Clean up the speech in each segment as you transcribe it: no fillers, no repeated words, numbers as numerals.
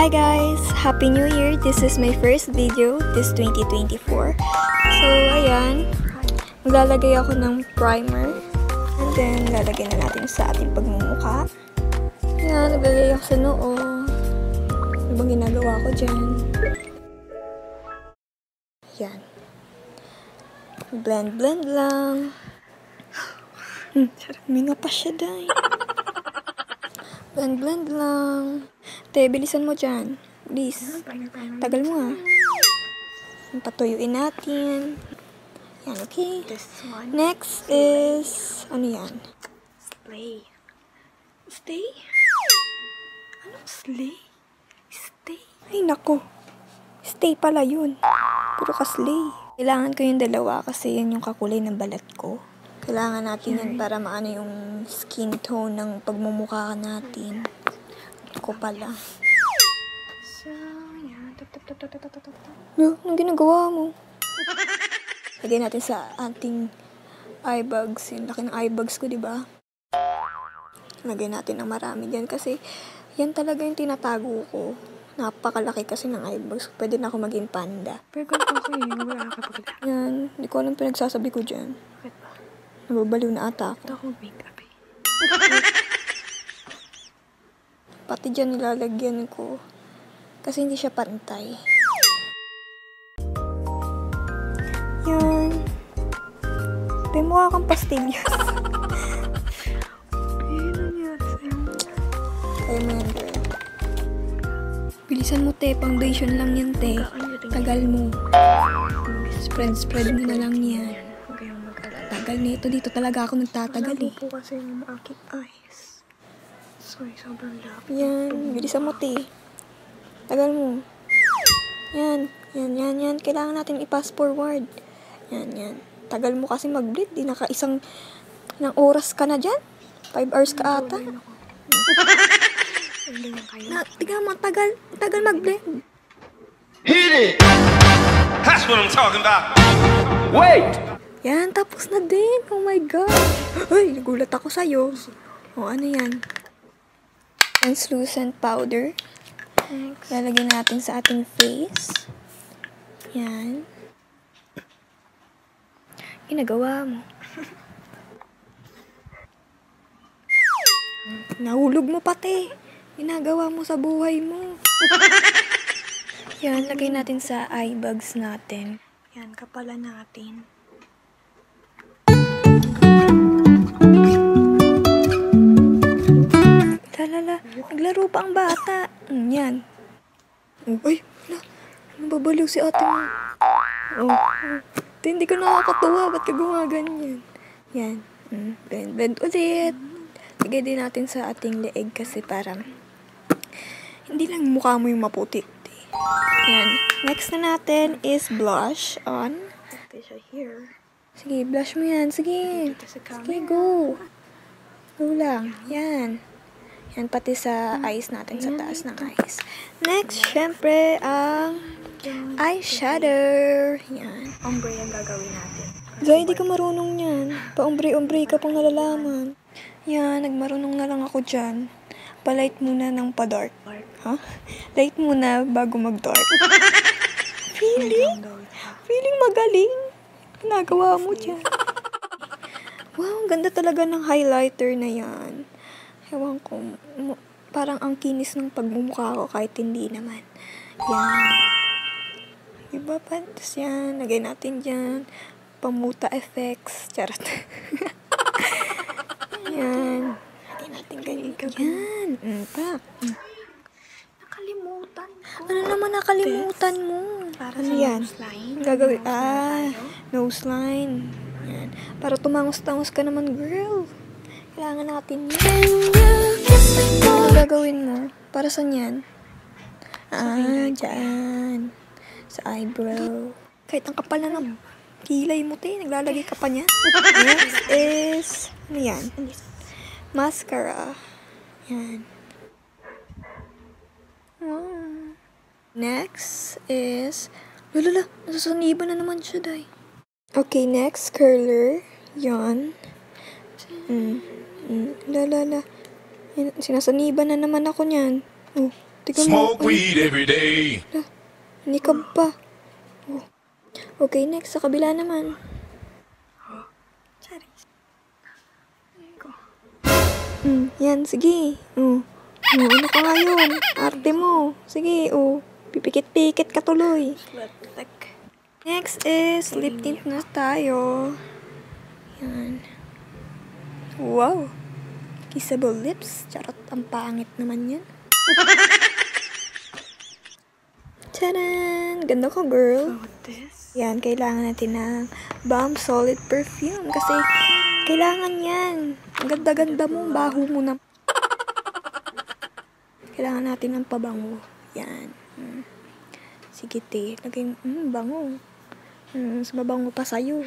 Hi guys! Happy New Year! This is my first video, this 2024. So, ayan. Maglalagay ako ng primer. And then, lalagay na natin sa ating pagmumukha. Ayan, naglagay ako sa noo. Ano bang ginagawa ko dyan? Ayan. Blend lang. Minga pa siya, day. Blend lang. Te, bilisan mo dyan. Please. Tagal mo ah. Patuyuin natin. Yan, okay. Next is, ano yan? Slay. Stay? Anong slay? Stay? Ay, nako. Stay pala yun. Puro ka slay. Kailangan ko yung dalawa kasi yan yung kakulay ng balat ko. Kailangan natin yan para maano yung skin tone ng pagmumukha natin. Ko pala. So, yan. Anong ginagawa mo? Lagay natin sa ating eye bags. Yung laki ng eye bags ko, diba? Lagay natin ng marami dyan kasi yan talaga yung tinatago ko. Napakalaki kasi ng eye bags. Pwede na ako maging panda. Pero ganito ako eh. Wala ka pagkala. Yan. Hindi ko alam pinagsasabi ko dyan. Bakit ba? Nababaliw na ata Ito ako. ako make-up eh. Pati dyan nilalagyan ko. Kasi hindi siya pantay. Yan. Tayo mukha kang pastillas. Ano nangyari sa'yo? Kaya mo yan, girl. Bilisan mo, te. Foundation lang yan, te. Tagal mo. Spread mo na lang yan. Huwag kayong mag-alala. Tagal nito. Dito talaga ako nagtatagal eh. po kasi yung aking eyes. Sorry, sobrang lapit. Yan. Bilisan mo, te. Tagal mo. Yan. Kailangan natin i-pass forward. Yan. Tagal mo kasi mag-bleed. Di naka-isang oras ka na dyan. 5 hours ka ata. Tiga mo, tagal mag-blend. Hit it! That's what I'm talking about. Wait! Yan, tapos na din. Oh my God. Ay, nagulat ako sa'yo. O, ano yan? Translucent powder. Next. Lalagyan natin sa ating face. Yan. Ginagawa mo. Nahulog mo pati. Ginagawa mo sa buhay mo. Yan, lagay natin sa eye bags natin. Yan, kapalan natin. Lalala, naglaro pa ang bata. Yan. Ay, wala. Nababaliw si ate mo. Hindi ka nakakatuwa. Ba't ka gumaganyan? Yan. Blend ulit. Lagay din natin sa ating leeg kasi para hindi lang mukha mo yung maputi. Yan. Next na natin is blush on. Pwede siya here. Sige, blush mo yan. Sige. Ito sa camera. Sige, go. Go lang. Yan. Yan, pati sa eyes natin, sa taas ng eyes. Next, syempre, ang eyeshadow. Yan. Ombre ang gagawin natin. Zay, hindi ka marunong yan. Pa-ombre-ombre ka pang nalalaman. Yan, nagmarunong na lang ako dyan. Pa-light muna ng pa-dark. Ha? Light muna bago mag-dark. Feeling magaling. Ginagawa mo dyan. Wow, ang ganda talaga ng highlighter na yan. Ewan ko, parang ang kinis ng pagmumukha ko kahit hindi naman. Yan. Iba pa. Tapos yan, lagay natin dyan. Pamuta effects. Charot. Yan. Lagay natin ganyan. Yan. Pa. Nakalimutan ko. Ano naman nakalimutan mo? Para Ano sa yan? nose line. Gagawin. Nose line tayo. Nose line. Yan. Para tumangos-tangos ka naman, girl. Kailangan natin yan. Ano gagawin mo? Para saan yan? Dyan. Sa eyebrow. Kahit ang kapal na ng kilay mo, te. Naglalagay ka pa niya. Next is, ano yan? Mascara. Yan. Next is, lalala, nasasaniban na naman siya, day. Okay, next, curler. Yan. Lalala. Sinasaniban na naman ako niyan. Oh, Tignan mo. Smoke weed every day. Nikab pa. Oh. Okay, next. Sa kabila naman. Charis. Yan, sige. Ano ka ngayon? Arte mo. Sige, pipikit-pikit ka tuloy. Like, Next is lip tint na tayo. Yan. Wow. Kissable lips. Charot, ang pangit naman yan. Tadan! Ganda ko, girl. with this. Yan, kailangan natin ng Balm Solid Perfume kasi kailangan yan. Ang ganda-ganda mo, baho mo na. Kailangan natin ng pabango. Yan. Sige, te. Lagay, bango. Mas mabango pa sa'yo.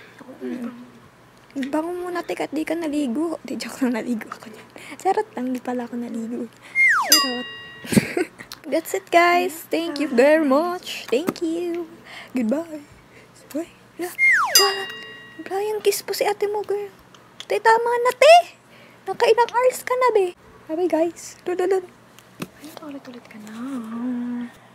Bango muna, te, at di ka naligo. Di, joke lang, naligo ako dyan. Charot lang, di pala ako naligo. Charot. That's it, guys. Thank you very much. Thank you. Goodbye. Uy, Brian, kiss po si ate mo, girl. Te, tama na, te. Nakailang hours ka na, be. Bye, guys. Lululun. Ulit-ulit ka na.